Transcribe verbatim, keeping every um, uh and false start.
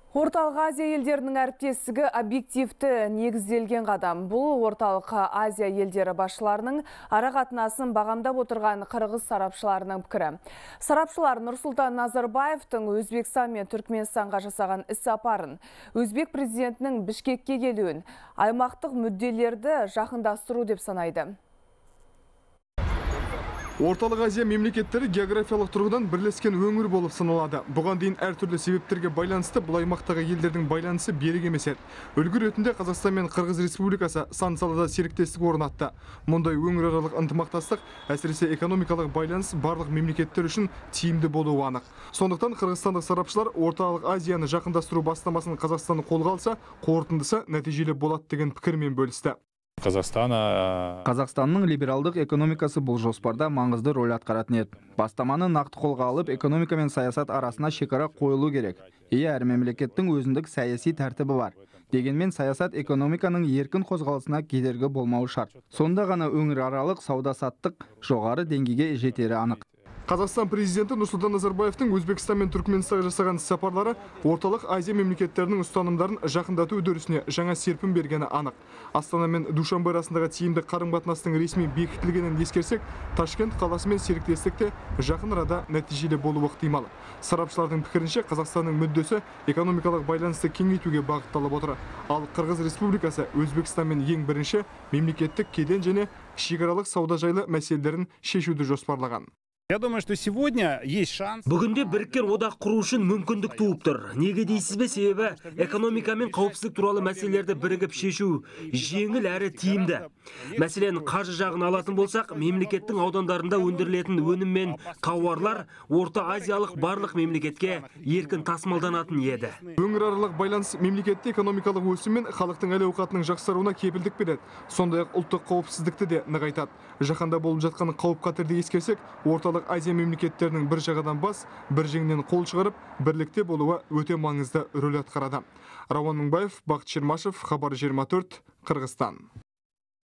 Орталық Азия елдерінің әріптестігі объективті негізделген қадам. Бұл Орталық Азия елдері басшыларының арақатынасын бағамдап отырған қырғыз сарапшыларының пікірі. Сарапшылар Нұрсұлтан Назарбаевтың Өзбекстан мен Түркменстанға жасаған іс-сапарын, Өзбек президентінің Бішкекке келуін, аймақтық мүдделерді жақындастыру деп санайды. Орталық Азия мемлекеттері географиялық тұрғыдан бірлескен өңір болып саналады. Бұған дейін әртүрлі себептерге байланысты бұл аймақтағы елдердің байланысы берік емес еді. Үлгі ретінде Қазақстан мен Қырғыз Республикасы сан салада серіктестік орнатты. Мұндай өңіраралық ынтымақтастық, әсіресе экономикалық байланыс барлық мемлекеттер үшін тиімді болуы анық. Сондықтан қырғызстандық сарапшылар Орталық Азияны жақындастыру бастамасын Қазақстан қолға алса, қорытындысы нәтижелі болады деген пікірмен бөлісті. Қазақстанның либералдық экономикасы бұл жоспарда маңызды рөл атқаратын еді. Бастаманы нақты қолға алып, экономика мен саясат арасына шекара қойылу керек. Иә, әр мемлекеттің өзіндік саяси тәртібі бар. Дегенмен саясат экономиканың еркін қозғалысына кедергі болмауы шарт. Сонда ғана өңіраралық сауда-саттық жоғары деңгейге жетері анық. Қазақстан президенті Нұрсұлтан Назарбаевтың Өзбекстан мен Түркменстанға жасаған сапарлары Орталық Азия мемлекеттерінің ұстанымдарын жақындату үдерісіне жаңа серпін бергені анық. Астана мен Душанбе арасындағы тиімді қарым-қатынастың ресми бекітілгенін ескерсек, Ташкент қаласы мен серіктестікте жақын арада нәтижелі болуы ықтимал. Сарапшылардың пікірінше, Қазақстанның мүддесі экономикалық байланысты кеңейтуге бағытталып отыр. Ал Қырғыз Республикасы Өзбекстанмен ең бірінші мемлекеттік кеден және шекаралық сауда жайлы мәселелерін шешуді жоспарлаған. Я думаю, что сегодня есть шанс. Бүгінде біріккен одақ құру үшін мүмкіндік туып тұр. Неге дейсіз бе? Себебі экономика мен қауіпсіздік туралы мәселелерді бірігіп шешу жеңіл әрі тиімді. Мәселен, қаржы жағын алатын болсақ, мемлекеттің аудандарында өндірілетін өнім мен тауарлар Орта Азиялық барлық мемлекетке еркін тасымалданатын еді. Өңіраралық байланыс мемлекетте экономикалық өсім мен халықтың әл-ауқатының жақсаруына кепілдік береді. Сондай-ақ ұлттық қауіпсіздікті де нығайтады. Жаһанда болып жатқан қауіп-қатерді ескерсек, Орталық Азия мемлекеттерінің бір жағадан бас, бір жеңнен қол шығарып, бірлікте болуы өте маңызды рөл атқарады. Рауан Мыңбаев, Бақыт Шермашев, Хабар жиырма төрт, Қырғызстан.